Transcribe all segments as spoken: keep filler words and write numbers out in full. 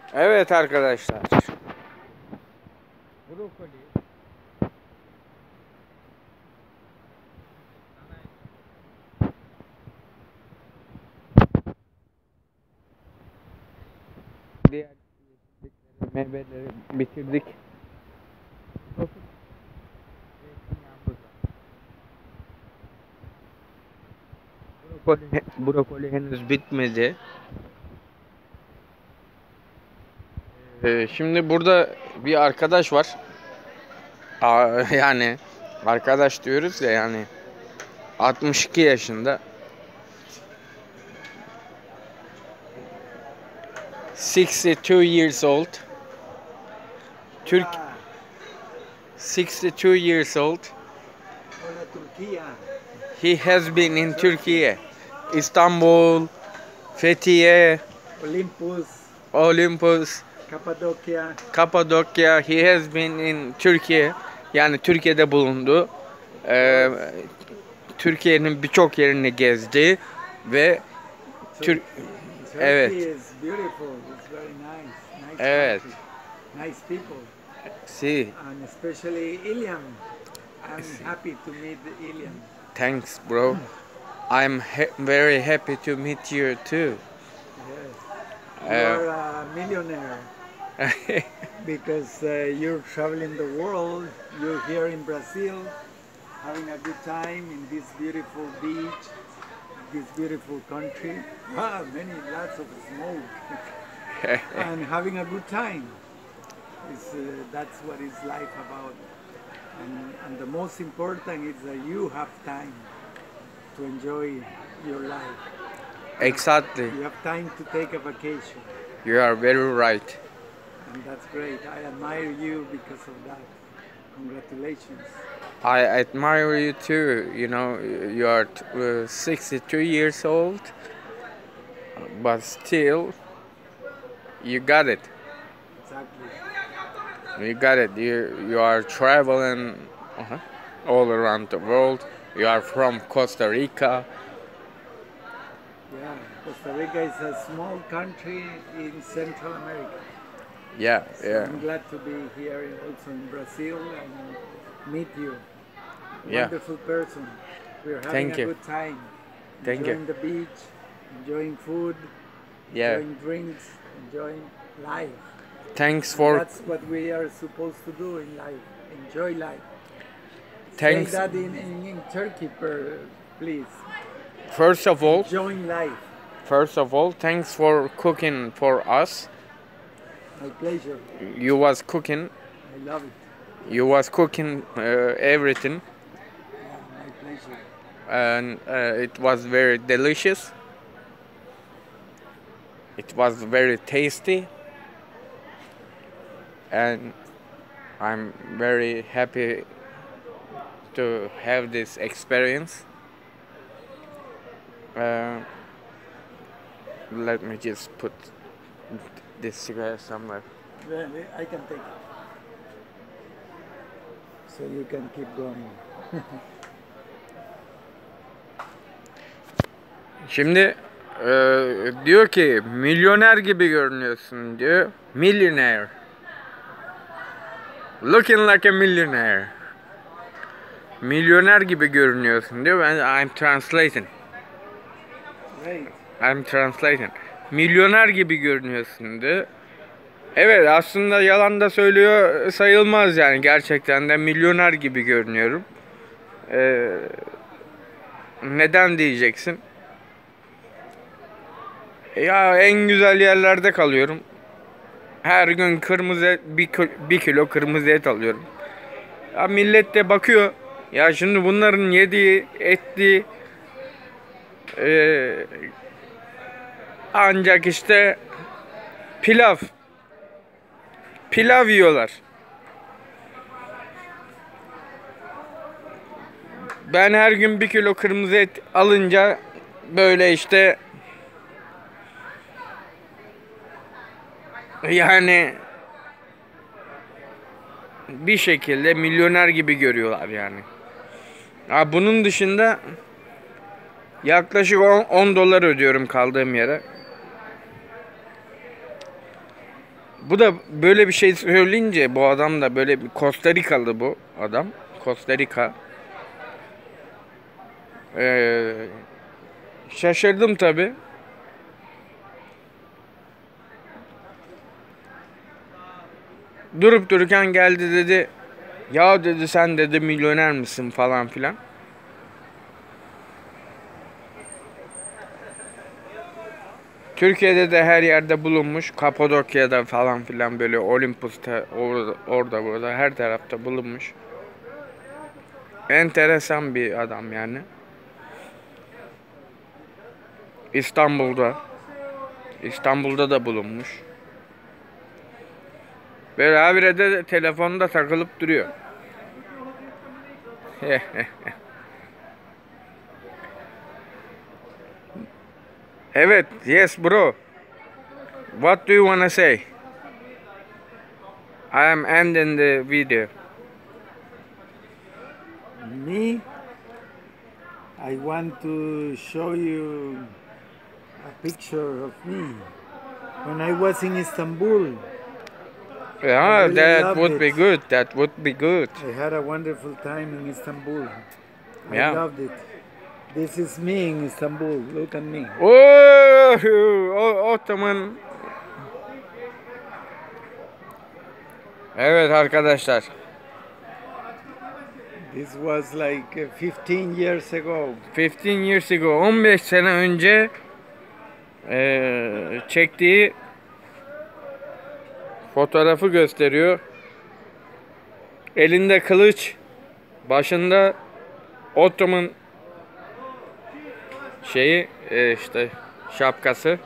Evet arkadaşlar. Brokoli. Diğer meyveleri bitirdik. Brokoli, brokoli henüz bitmedi. Ee, şimdi burada bir arkadaş var. Aa, yani arkadaş diyoruz ya, yani altmış iki yaşında. sixty-two years old. Türk sixty-two years old. Hola Turquía. He has been in Turkey, Istanbul, Fethiye, Olympus, Olympus, Kapadokya. Kapadokya. He has been in Türkiye. Yani Türkiye'de bulundu. Ee, Türkiye'nin birçok yerini gezdi ve Türk Turkey evet. is beautiful. It's very nice. Nice Evet. country. Nice people. Si. And especially Iliam. I'm happy to meet Iliam. Thanks, bro. I'm ha- very happy to meet you too. Yes. You Uh, are a millionaire because uh, you're traveling the world. You're here in Brazil, having a good time in this beautiful beach, this beautiful country. Ah, many lots of smoke and having a good time. It's, uh, that's what is life about. And, and the most important is that you have time to enjoy your life. Exactly. You have time to take a vacation. You are very right. And that's great. I admire you because of that. Congratulations. I admire you too. You know, you are uh, sixty-two years old, but still, you got it. Exactly. You got it. You you are traveling uh-huh, all around the world. You are from Costa Rica. Yeah, Costa Rica is a small country in Central America. Yeah, So yeah, I'm glad to be here in- also in Brazil and meet you. yeah. Wonderful person. We're having Thank a you. good time. Thank you. enjoying the beach, enjoying food, Yeah. enjoying drinks, enjoying life. Thanks And for that's what we are supposed to do in life. Enjoy life. thanks. Say that in, in, in Turkey, per, please. First of all, Enjoying life. first of all, thanks for cooking for us. My pleasure. You was cooking. I love it. You was cooking uh, everything, Yeah, my pleasure. and uh, it was very delicious. It was very tasty, and I'm very happy to have this experience. Uh, let me just put this cigarette somewhere. Well, I can take it. So you can keep going. Şimdi e, diyor ki milyoner gibi görünüyorsun diyor. Millionaire. Looking like a millionaire. Milyoner gibi görünüyorsun diyor. Ben I'm translating. Great. I'm translating. Milyoner gibi görünüyorsun diyor. Evet, aslında yalan da söylüyor sayılmaz yani, gerçekten de milyoner gibi görünüyorum. Ee, neden diyeceksin? Ya en güzel yerlerde kalıyorum. Her gün kırmızı et, bir, bir kilo kırmızı et alıyorum. Ya millet de bakıyor. Ya şimdi bunların yediği, ettiği e, ancak işte pilav. Pilav yiyorlar. Ben her gün bir kilo kırmızı et alınca böyle işte yani bir şekilde milyoner gibi görüyorlar yani. Ha, bunun dışında yaklaşık on dolar ödüyorum kaldığım yere. Bu da böyle bir şey söyleyince bu adam da böyle bir Costa Rikalı bu adam. Costa Rica. Ee, şaşırdım tabi. Durup dururken geldi dedi. Ya dedi sen dedi milyoner misin falan filan. Türkiye'de de her yerde bulunmuş. Kapadokya'da falan filan böyle Olympus'ta orada, orada burada her tarafta bulunmuş. Enteresan bir adam yani. İstanbul'da. İstanbul'da da bulunmuş. Böyle habire de telefonda takılıp duruyor. Evet, yes bro. What do you wanna say? I am ending the video. Me, I want to show you a picture of me when I was in Istanbul. Yeah, really that loved would be it. good. That would be good. I had a wonderful time in Istanbul. I Yeah. loved it. This is me in Istanbul. Look at me. Oh, o, Ottoman. Evet arkadaşlar. This was like uh, fifteen years ago. fifteen years ago, on beş sene önce eee, çektiği fotoğrafı gösteriyor. Elinde kılıç, başında Ottoman şeyi e, işte şapkası.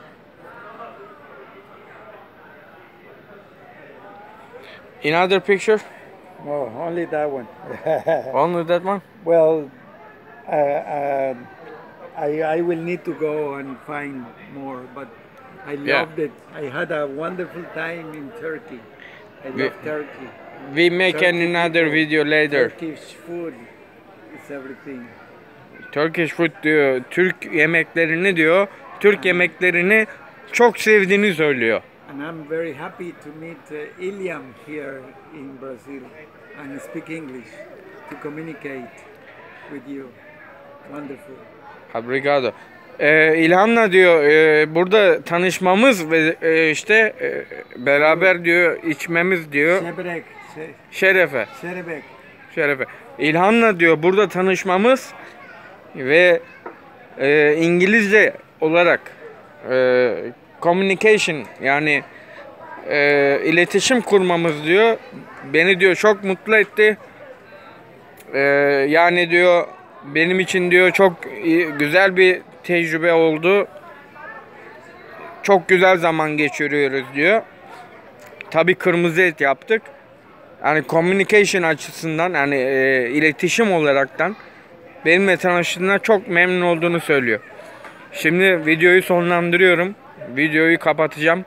Another picture? No, only that one. Only that one? Well, uh, uh, I, I will need to go and find more, but I Yeah. loved it. I had a wonderful time in Turkey. I We- love Turkey. We make Turkey another people, video later. Turkish food is everything. Turkish food diyor. Türk yemeklerini diyor. Türk yemeklerini çok sevdiğini söylüyor. And I'm very happy to meet uh, Iliam here in Brazil and speak English to communicate with you. Wonderful. Obrigado. Ee, İlhan'la diyor e, burada tanışmamız ve e, işte e, beraber diyor içmemiz diyor Şebrek, şe, şerefe. şerebek. Şerefe. İlhan'la diyor burada tanışmamız ve e, İngilizce olarak e, communication yani e, iletişim kurmamız diyor beni diyor çok mutlu etti. E, yani diyor benim için diyor çok iyi- güzel bir tecrübe oldu. Çok güzel zaman geçiriyoruz diyor. Tabii kırmızı et yaptık. Yani communication açısından yani e, iletişim olaraktan benimle tanıştığına çok memnun olduğunu söylüyor. Şimdi videoyu sonlandırıyorum. Videoyu kapatacağım.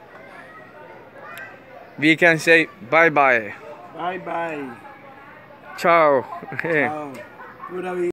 We can say bye bye. Bye bye. Ciao. Ciao. Pura vida.